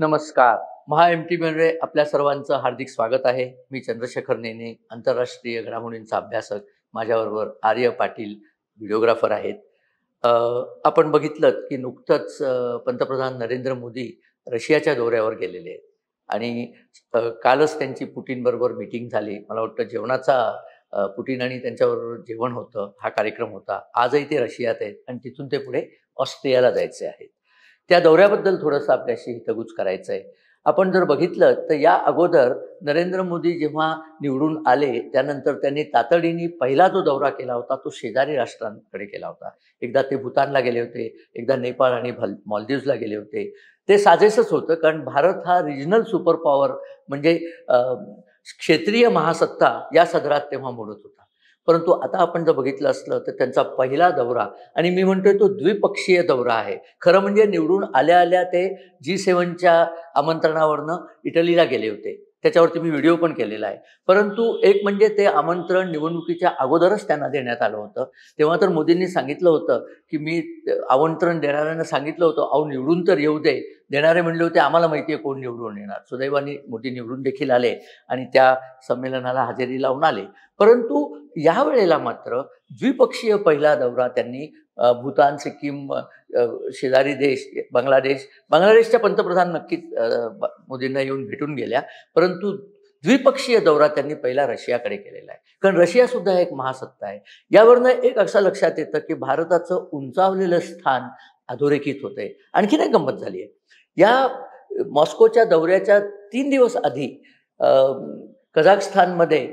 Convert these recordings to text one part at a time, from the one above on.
नमस्कार. महा MTV मध्ये आपल्या सर्वांचं हार्दिक स्वागत आहे. मी चंद्रशेखर नेने, आंतरराष्ट्रीय घडामोडींचा अभ्यासक. माझ्याबरोबर आर्य पाटील व्हिडिओग्राफर आहेत. अ, आपण बघितलंत की नुकतंच पंतप्रधान नरेंद्र मोदी रशियाच्या दौऱ्यावर गेलेले आहेत आणि कालच त्यांची पुटिनबरोबर मीटिंग झाली. मला वाटतं जेवणाचा पुटिन आणि त्यांच्याबरोबर जेवण होतं, हा कार्यक्रम होता. आजही ते रशियात आहेत आणि तिथून ते पुढे ऑस्ट्रियाला जायचे आहेत. त्या दौऱ्याबद्दल थोडंसं आपल्याशी हितगुज करायचं आहे. आपण जर बघितलं तर या अगोदर नरेंद्र मोदी जेव्हा निवडून आले, त्यानंतर त्यांनी तातडीने पहिला जो दौरा केला होता, तो शेजारी राष्ट्रांकडे केला होता. एकदा ते भूतानला गेले होते, एकदा नेपाळ आणि मालदीव्सला गेले होते. ते साजेसंच होतं, कारण भारत हा रिजनल सुपर पॉवर म्हणजे क्षेत्रीय महासत्ता या सदरात तेव्हा मोडत होता. परंतु आता आपण जर बघितलं असलं तर त्यांचा पहिला दौरा आणि मी म्हणतोय तो द्विपक्षीय दौरा आहे. खरं म्हणजे निवडून आल्या-आल्या ते G7च्या आमंत्रणावरनं इटलीला गेले होते. त्याच्यावरती मी व्हिडिओ पण केलेला आहे. परंतु एक म्हणजे ते आमंत्रण निवडणुकीच्या अगोदरच त्यांना देण्यात आलं होतं. तेव्हा तर मोदींनी सांगितलं होतं, की मी आमंत्रण देणाऱ्यांना सांगितलं होतं, "अहो निवडून तर येऊ दे." देणारे म्हणले होते, "आम्हाला माहिती आहे कोण निवडून येणार." सुदैवाने मोदी निवडून देखील आले आणि त्या संमेलनाला हजेरी लावून आले. परंतु यावेळेला मात्र द्विपक्षीय पहिला दौरा त्यांनी भूतान, सिक्कीम, शेजारी देश, बांगलादेशच्या पंतप्रधान नक्कीच मोदींना येऊन भेटून गेल्या. परंतु द्विपक्षीय दौरा त्यांनी पहिला रशियाकडे केलेला आहे. कारण रशिया सुद्धा एक महासत्ता आहे. यावरनं एक असं लक्षात येतं, की भारताचं उंचावलेलं स्थान अधोरेखित होतंय. आणखीन एक गंमत झाली आहे. या मॉस्कोच्या दौऱ्याच्या 3 दिवस आधी कझाकस्तानमध्ये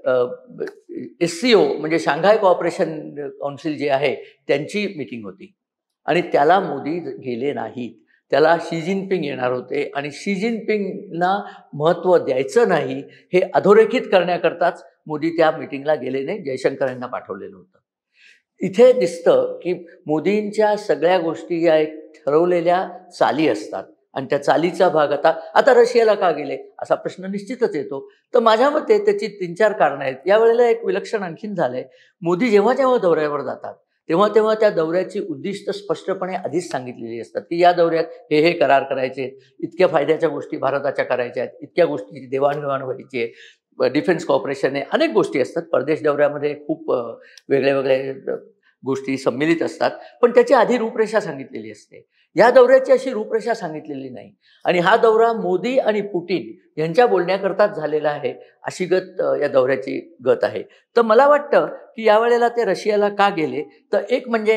SCO म्हणजे शांघाय कोऑपरेशन काउन्सिल जे आहे त्यांची मीटिंग होती आणि त्याला मोदी गेले नाहीत. त्याला शी जिनपिंग येणार होते आणि शी जिनपिंगला महत्त्व द्यायचं नाही हे अधोरेखित करण्याकरताच मोदी त्या मीटिंगला गेले नाही. जयशंकर यांना पाठवलेलं होतं. इथे दिसतं की मोदींच्या सगळ्या गोष्टी या एक ठरवलेल्या चाली असतात आणि त्या चालीचा भाग आता रशियाला का गेले असा प्रश्न निश्चितच येतो. तर माझ्या मते त्याची 3-4 कारणं आहेत. यावेळेला एक विलक्षण आणखीन झालंय. मोदी जेव्हा दौऱ्यावर जातात, तेव्हा त्या दौऱ्याची उद्दिष्ट स्पष्टपणे आधीच सांगितलेली असतात, की या दौऱ्यात हे करार करायचे आहेत, इतक्या फायद्याच्या गोष्टी भारताच्या करायच्या आहेत, इतक्या गोष्टींची देवाणघेवाण व्हायची आहे, डिफेन्स कॉर्पोरेशन आहे, अनेक गोष्टी असतात. परदेश दौऱ्यामध्ये खूप वेगळे गोष्टी सम्मिलित असतात, पण त्याची आधी रूपरेषा सांगितलेली असते. या दौऱ्याची अशी रूपरेषा सांगितलेली नाही आणि हा दौरा मोदी आणि पुटिन यांच्या बोलण्याकरताच झालेला आहे, अशी या दौऱ्याची गत आहे. तर मला वाटतं, की यावेळेला ते रशियाला का गेले, तर एक म्हणजे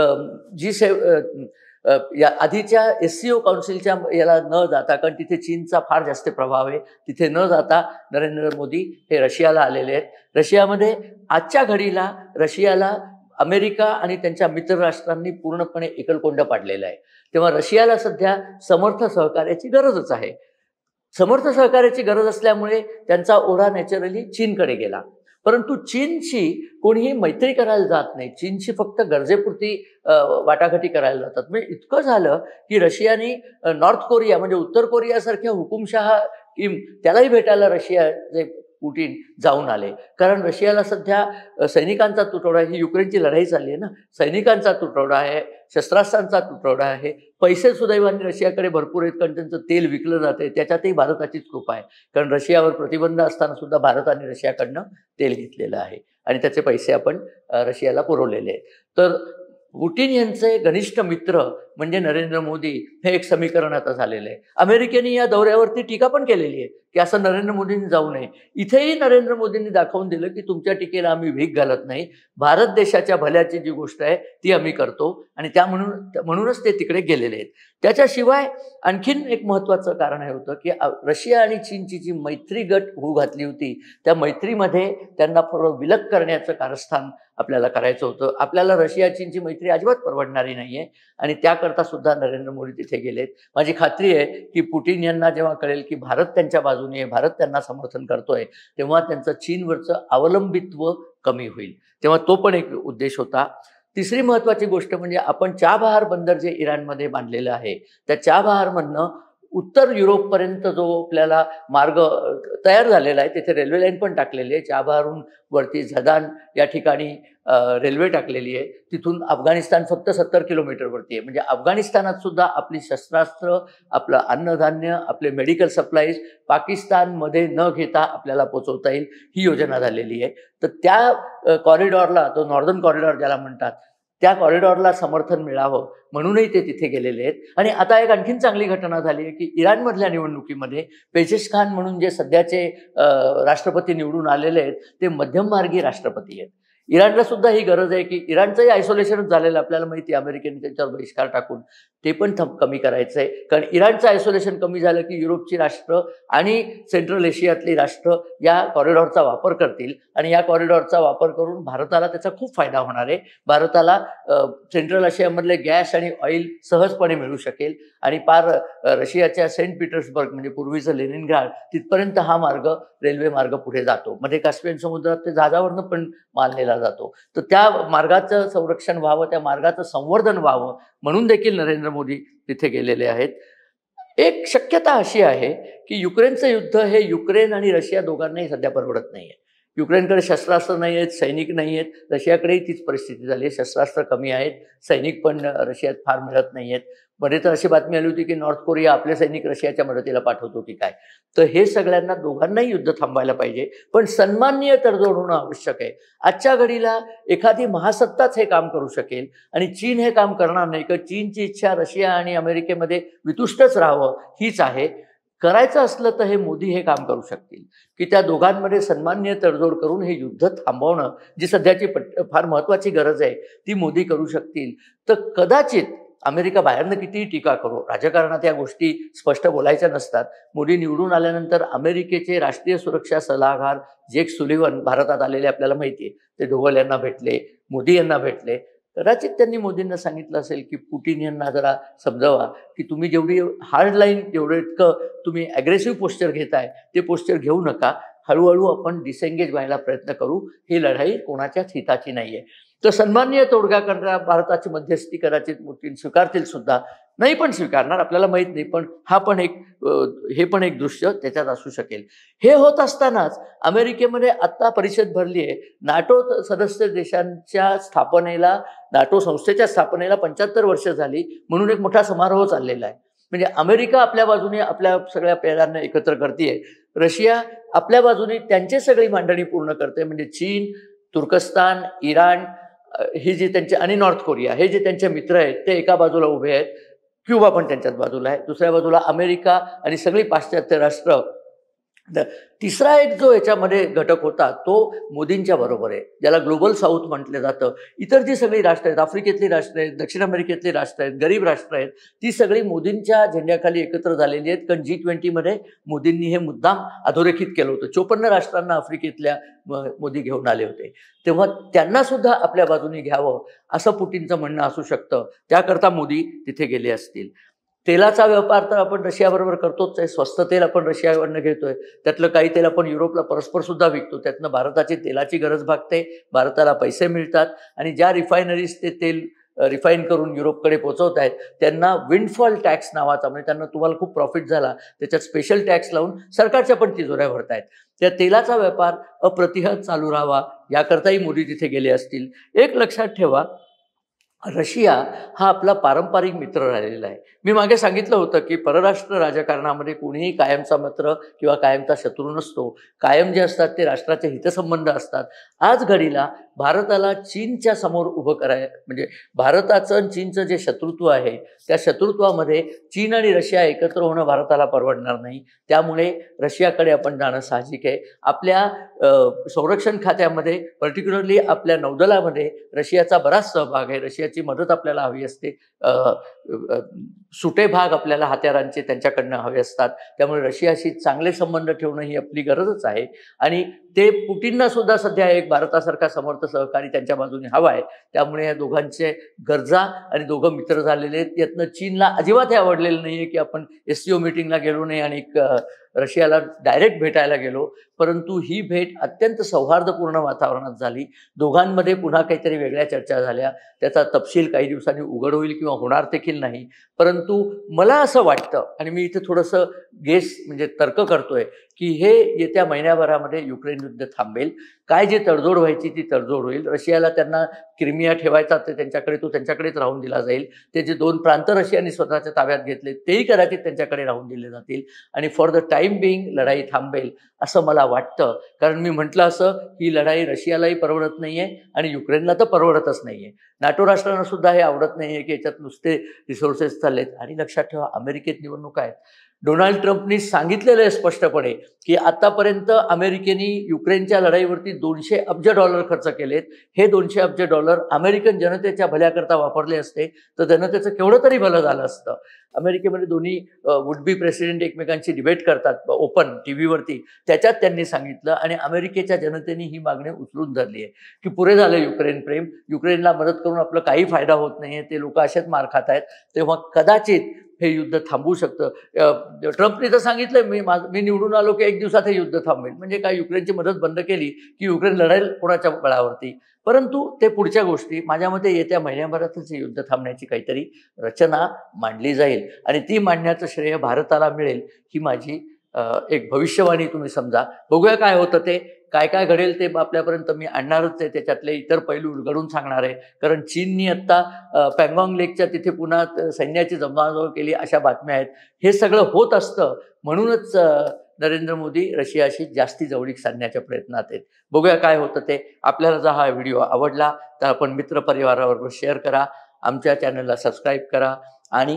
या आधीच्या SCO काउन्सिलच्या याला न जाता, कारण तिथे चीनचा फार जास्त प्रभाव आहे, तिथे न जाता नरेंद्र मोदी हे रशियाला आलेले आहेत. रशियामध्ये आजच्या घडीला रशियाला अमेरिका आणि त्यांच्या मित्र राष्ट्रांनी पूर्णपणे एकलकोंडा पाडलेला आहे. तेव्हा रशियाला सध्या समर्थ सहकार्याची गरजच आहे. समर्थ सहकार्याची गरज असल्यामुळे त्यांचा ओढा नॅचरली चीनकडे गेला. परंतु चीनशी कोणीही मैत्री करायला जात नाही. चीनशी फक्त गरजेपुरती वाटाघाटी करायला जातात. म्हणजे इतकं झालं, की रशियाने नॉर्थ कोरिया म्हणजे उत्तर कोरियासारख्या हुकुमशहा किम त्यालाही भेटायला रशियाचे पुटिन जाऊन आले. कारण रशियाला सध्या सैनिकांचा तुटवडा, ही युक्रेनची लढाई चालली आहे ना, सैनिकांचा तुटवडा आहे, शस्त्रास्त्रांचा तुटवडा आहे. पैसे सुदैवाने रशियाकडे भरपूर आहेत, कारण त्यांचं तेल विकलं जाते. त्याच्यातही भारताचीच कृपा आहे. कारण रशियावर प्रतिबंध असताना सुद्धा भारताने रशियाकडनं तेल घेतलेलं आहे आणि त्याचे पैसे आपण रशियाला पुरवलेले आहेत. तर पुटिन यांचे घनिष्ठ मित्र म्हणजे नरेंद्र मोदी हे एक समीकरण आता झालेलं आहे. अमेरिकेने या दौऱ्यावरती टीका पण केलेली आहे, की असं नरेंद्र मोदींनी जाऊ नये. इथेही नरेंद्र मोदींनी दाखवून दिलं, की तुमच्या टीकेला आम्ही भीक घालत नाही. भारत देशाच्या भल्याची जी गोष्ट आहे ती आम्ही करतो आणि म्हणूनच ते तिकडे गेलेले आहेत. त्याच्याशिवाय आणखीन एक महत्त्वाचं कारण हे होतं, की रशिया आणि चीनची जी मैत्री गट होऊ घातली होती, त्या मैत्रीमध्ये त्यांना थोडं विलग करण्याचं कारस्थान आपल्याला करायचं होतं. आपल्याला रशिया चीनची मैत्री अजिबात परवडणारी नाहीये आणि त्याकरता सुद्धा नरेंद्र मोदी तिथे गेलेत. माझी खात्री आहे, की पुटिन यांना जेव्हा कळेल, की भारत त्यांच्या बाजूने आहे, भारत त्यांना समर्थन करतोय, तेव्हा त्यांचं चीनवरचं अवलंबित्व कमी होईल. तेव्हा तो पण एक उद्देश होता. तिसरी महत्त्वाची गोष्ट म्हणजे आपण चाबहार बंदर जे इराणमध्ये बांधलेलं आहे, त्या चाबहारमधनं उत्तर युरोपपर्यंत जो आपल्याला मार्ग तयार झालेला आहे, तिथे रेल्वे लाईन पण टाकलेली आहे. चाबाहारून वरती झदान या ठिकाणी रेल्वे टाकलेली आहे. तिथून अफगाणिस्तान फक्त 70 किलोमीटरवरती आहे. म्हणजे अफगाणिस्तानात सुद्धा आपली शस्त्रास्त्र, आपलं अन्नधान्य, आपले मेडिकल सप्लाईज पाकिस्तानमध्ये न घेता आपल्याला पोचवता येईल, ही योजना झालेली आहे. तर त्या कॉरिडॉरला, तो नॉर्दर्न कॉरिडॉर ज्याला म्हणतात, त्या कॉरिडॉरला समर्थन मिळावं म्हणूनही ते तिथे गेलेले आहेत. आणि आता एक आणखीन चांगली घटना झाली आहे की इराणमधल्या निवडणुकीमध्ये पेजेशखान म्हणून जे सध्याचे राष्ट्रपती निवडून आलेले आहेत, ते मध्यममार्गी राष्ट्रपती आहेत. इराणला सुद्धा ही गरज आहे की इराणचंही आयसोलेशनच झालेलं आपल्याला माहिती आहे, अमेरिकेने त्यांच्यावर बहिष्कार टाकून ते पण कमी करायचं आहे. कारण इराणचं आयसोलेशन कमी झालं की युरोपची राष्ट्र आणि सेंट्रल एशियातली राष्ट्र या कॉरिडॉरचा वापर करतील आणि या कॉरिडॉरचा वापर करून भारताला त्याचा खूप फायदा होणार आहे. भारताला सेंट्रल आशियामधले गॅस आणि ऑइल सहजपणे मिळू शकेल आणि पार रशियाच्या सेंट पीटर्सबर्ग म्हणजे पूर्वीचं लेनिनग्राड तिथपर्यंत हा मार्ग, रेल्वे मार्ग पुढे जातो. मध्ये कास्पियन समुद्रात ते जहाजावरनं पण माल नेला जातो. तर त्या मार्गाचं संरक्षण व्हावं, त्या मार्गाचं संवर्धन व्हावं म्हणून देखील नरेंद्र मोदी तिथे गेलेले आहेत. एक शक्यता अशी आहे की युक्रेनचं युद्ध हे युक्रेन आणि रशिया दोघांनाही सध्या परवडत नाहीये. युक्रेनकडे शस्त्रास्त्र नाही आहेत, सैनिक नाही आहेत. रशियाकडेही तीच परिस्थिती झाली आहे. शस्त्रास्त्र कमी आहेत, सैनिक पण रशियात फार मिळत नाही आहेत. मध्ये तर अशी बातमी आली होती की नॉर्थ कोरिया आपले सैनिक रशियाच्या मदतीला पाठवतो की काय. तर हे सगळ्यांना, दोघांनाही युद्ध थांबवायला पाहिजे, पण सन्माननीय तडजोड होणं आवश्यक आहे. आजच्या घडीला एखादी महासत्ताच हे काम करू शकेल आणि चीन हे काम करणार नाही. की चीनची इच्छा रशिया आणि अमेरिकेमध्ये वितुष्टच राहावं हीच आहे. करायचं असलं तर हे मोदी हे काम करू शकतील की त्या दोघांमध्ये सन्माननीय तडजोड करून हे युद्ध थांबवणं, जी सध्याची फार महत्त्वाची गरज आहे, ती मोदी करू शकतील. तर कदाचित अमेरिका बाहेरनं कितीही टीका करो, राजकारणात या गोष्टी स्पष्ट बोलायच्या नसतात. मोदी निवडून आल्यानंतर अमेरिकेचे राष्ट्रीय सुरक्षा सल्लागार जेक सुलिव्हन भारतात आलेले आपल्याला माहिती आहे. ते डोवल यांना भेटले, मोदी यांना भेटले. कदाचित त्यांनी मोदींना सांगितलं असेल की पुटिन यांना जरा समजावा की तुम्ही जेवढी हार्ड लाईन, जेवढं इतकं तुम्ही ॲग्रेसिव्ह पोस्चर घेताय, ते पोस्चर घेऊ नका. हळूहळू आपण डिसेंगेज व्हायला प्रयत्न करू. ही लढाई कोणाच्याच हिताची नाही आहे. तर सन्माननीय तोडगा करणारा भारताची मध्यस्थी कदाचित पुतिन स्वीकारतील सुद्धा, नाही पण स्वीकारणार आपल्याला माहीत नाही. पण हे पण एक दृश्य त्याच्यात असू शकेल. हे होत असतानाच अमेरिकेमध्ये आत्ता परिषद भरली आहे. नाटो सदस्य देशांच्या स्थापनेला, नाटो संस्थेच्या स्थापनेला 75 वर्ष झाली म्हणून एक मोठा समारोह चाललेला आहे. म्हणजे अमेरिका आपल्या बाजूने आपल्या सगळ्या पेऱ्यांना एकत्र करते, रशिया आपल्या बाजूने त्यांची सगळी मांडणी पूर्ण करते. म्हणजे चीन, तुर्कस्तान, इराण ही जी त्यांचे आणि नॉर्थ कोरिया हे जे त्यांचे मित्र आहेत ते एका बाजूला उभे आहेत. क्युबा पण त्यांच्याच बाजूला आहे. दुसऱ्या बाजूला अमेरिका आणि सगळी पाश्चात्य राष्ट्र. तिसरा एक जो याच्यामध्ये घटक होता तो मोदींच्या बरोबर आहे, ज्याला ग्लोबल साऊथ म्हटलं जातं. इतर जी सगळी राष्ट्र आहेत, आफ्रिकेतली राष्ट्र आहेत, दक्षिण अमेरिकेतली राष्ट्र आहेत, गरीब राष्ट्र आहेत, ती सगळी मोदींच्या झेंड्याखाली एकत्र झालेली आहेत. कारण G20 मध्ये मोदींनी हे मुद्दाम अधोरेखित केलं होतं. 54 राष्ट्रांना आफ्रिकेतल्या मोदी घेऊन आले होते. तेव्हा त्यांना सुद्धा आपल्या बाजूने घ्यावं असं पुटिनचं म्हणणं असू शकतं. त्याकरता मोदी तिथे गेले असतील. तेलाचा व्यापार तर आपण रशियाबरोबर करतोच आहे. स्वस्त तेल आपण रशियाकडनं घेतोय. त्यातलं काही तेल आपण युरोपला परस्पर सुद्धा विकतो. त्यातनं भारताची तेलाची गरज भागते, भारताला पैसे मिळतात आणि ज्या रिफायनरीज ते तेल रिफाईन करून युरोपकडे पोहोचवत आहेत त्यांना विंडफॉल टॅक्स नावाचा, म्हणजे त्यांना तुम्हाला खूप प्रॉफिट झाला त्याच्यात स्पेशल टॅक्स लावून सरकारच्या पण तिजोऱ्या भरतायत. त्या तेलाचा व्यापार अप्रतिहत चालू राहावा याकरताही मोदी तिथे गेले असतील. एक लक्षात ठेवा, रशिया हा आपला पारंपरिक मित्र राहिलेला आहे. मी मागे सांगितलं होतं की परराष्ट्र राजकारणामध्ये कोणीही कायमचा मित्र किंवा कायमचा शत्रू नसतो. कायम जे असतात ते राष्ट्राचे हितसंबंध असतात. आज घडीला भारताला चीनच्या समोर उभं म्हणजे भारताचं आणि चीनचं जे शत्रुत्व आहे त्या शत्रुत्वामध्ये चीन आणि रशिया एकत्र होणं भारताला परवडणार नाही. त्यामुळे रशियाकडे आपण जाणं साहजिक आहे. आपल्या संरक्षण खात्यामध्ये, पर्टिक्युलरली आपल्या नौदलामध्ये रशियाचा बराच सहभाग आहे. रशियाची मदत आपल्याला हवी असते. सुटे भाग आपल्याला हत्यारांचे त्यांच्याकडनं हवे असतात. त्यामुळे रशियाशी चांगले संबंध ठेवणं ही आपली गरजच आहे. आणि ते पुटिनना सुद्धा सध्या एक भारतासारखा समर्थ सहकारी त्यांच्या बाजूने हवा आहे. त्यामुळे या दोघांचे गरजा आणि दोघं मित्र झालेले आहेत. यातनं चीनला अजिबात हे आवडलेलं नाही आहे की आपण SCO मीटिंगला गेलो नाही आणि रशियाला डायरेक्ट भेटायला गेलो, परंतु ही भेट अत्यंत सौहार्दपूर्ण वातावरणात झाली. दोघांमध्ये पुन्हा काहीतरी वेगळ्या चर्चा झाल्या. त्याचा तपशील काही दिवसांनी उघड होईल किंवा होणार देखील नाही. परंतु मला असं वाटतं, आणि मी इथे थोडंसं म्हणजे तर्क करतोय, की हे येत्या महिन्याभरामध्ये युक्रेन युद्ध थांबेल. काय जे तडजोड व्हायची ती तडजोड होईल. रशियाला त्यांना क्रिमिया ठेवायचा ते त्यांच्याकडे, तो त्यांच्याकडेच राहून दिला जाईल. ते जे 2 प्रांत रशियाने स्वतःच्या ताब्यात घेतले तेही कदाचित त्यांच्याकडे राहून दिले जातील आणि फॉर द टाइम बिंग लढाई थांबेल असं मला वाटतं. कारण मी म्हटलं असं, ही लढाई रशियालाही परवडत नाहीये आणि युक्रेनला तर परवडतच नाहीये. नाटो राष्ट्रांना सुद्धा हे आवडत नाहीये की याच्यात नुसते रिसोर्सेस चाललेत. आणि लक्षात ठेवा, अमेरिकेत निवडणुका आहेत. डोनाल्ड ट्रम्पनी सांगितलेलं आहे स्पष्टपणे की आतापर्यंत अमेरिकेने युक्रेनच्या लढाईवरती $200 अब्ज खर्च केलेत. हे $200 अब्ज अमेरिकन जनतेच्या भल्याकरता वापरले असते तर जनतेचं केवढं तरी भलं झालं असतं. अमेरिकेमध्ये दोन्ही वुड बी प्रेसिडेंट एकमेकांची डिबेट करतात ओपन टीव्हीवरती. त्याच्यात त्यांनी सांगितलं आणि अमेरिकेच्या जनतेने ही मागणी उचलून धरली आहे की पुरे झालं युक्रेन प्रेम, युक्रेनला मदत करून आपलं काही फायदा होत नाहीये, ते लोक असेच मार खात आहेत, तेव्हा कदाचित हे युद्ध थांबू शकतं. ट्रम्पने तर सांगितलं मी निवडून आलो की 1 दिवसात हे युद्ध थांबेल. म्हणजे काय, युक्रेनची मदत बंद केली की युक्रेन लढेल कोणाच्या बळावरती. परंतु ते पुढच्या गोष्टी. माझ्या मते येत्या महिन्याभरातच हे युद्ध थांबण्याची काहीतरी रचना मांडली जाईल आणि ती मांडण्याचं श्रेय भारताला मिळेल ही माझी एक भविष्यवाणी तुम्ही समजा. बघूया काय होतं ते. काय काय घडेल ते आपल्यापर्यंत मी आणणारच आहे. त्याच्यातले इतर पैलू उलगडून सांगणार आहे. कारण चीननी आत्ता पँगॉंग लेकच्या तिथे पुन्हा सैन्याची जमवाजमव केली अशा बातम्या आहेत. हे सगळं होत असतं म्हणूनच नरेंद्र मोदी रशियाशी जास्ती जवळीक साधण्याच्या प्रयत्नात आहेत. बघूया काय होतं ते. आपल्याला जर हा व्हिडिओ आवडला तर आपण मित्रपरिवाराबरोबर शेअर करा, आमच्या चॅनलला सबस्क्राईब करा आणि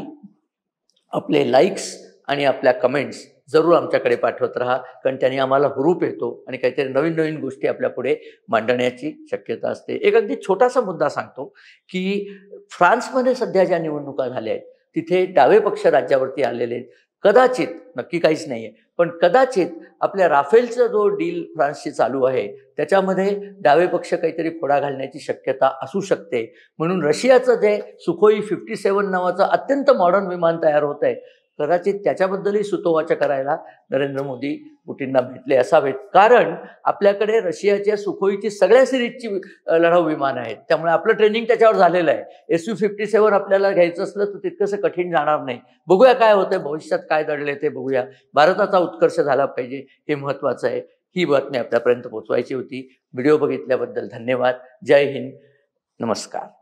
आपले लाईक्स आणि आपल्या कमेंट्स जरूर आमच्याकडे पाठवत राहा. कारण त्याने आम्हाला हुरूप येतो आणि काहीतरी नवीन नवीन गोष्टी आपल्या पुढे मांडण्याची शक्यता असते. एक अगदी छोटासा मुद्दा सांगतो की फ्रान्समध्ये सध्या ज्या निवडणुका झाल्या आहेत तिथे डावे पक्ष राज्यावरती आलेले आहेत. कदाचित, नक्की काहीच नाहीये, पण कदाचित आपल्या राफेलचा जो डील फ्रान्सशी चालू आहे त्याच्यामध्ये डावे पक्ष काहीतरी फोडा घालण्याची शक्यता असू शकते. म्हणून रशियाचं जे सुखोई 57 नावाचं अत्यंत मॉडर्न विमान तयार होत आहे, कदाचित त्याच्याबद्दलही सुतोवाच करायला नरेंद्र मोदी पुटींना भेटले असावेत. कारण आपल्याकडे रशियाच्या सुखोईची सगळ्या सिरीजची लढाऊ विमान आहेत. त्यामुळे आपलं ट्रेनिंग त्याच्यावर झालेलं आहे. Su-57 आपल्याला घ्यायचं असलं तर तितकंसं कठीण जाणार नाही. बघूया काय होतंय, भविष्यात काय दडले ते बघूया. भारताचा उत्कर्ष झाला पाहिजे हे महत्त्वाचं आहे. ही बातमी आपल्यापर्यंत पोहोचवायची होती. व्हिडिओ बघितल्याबद्दल धन्यवाद. जय हिंद, नमस्कार.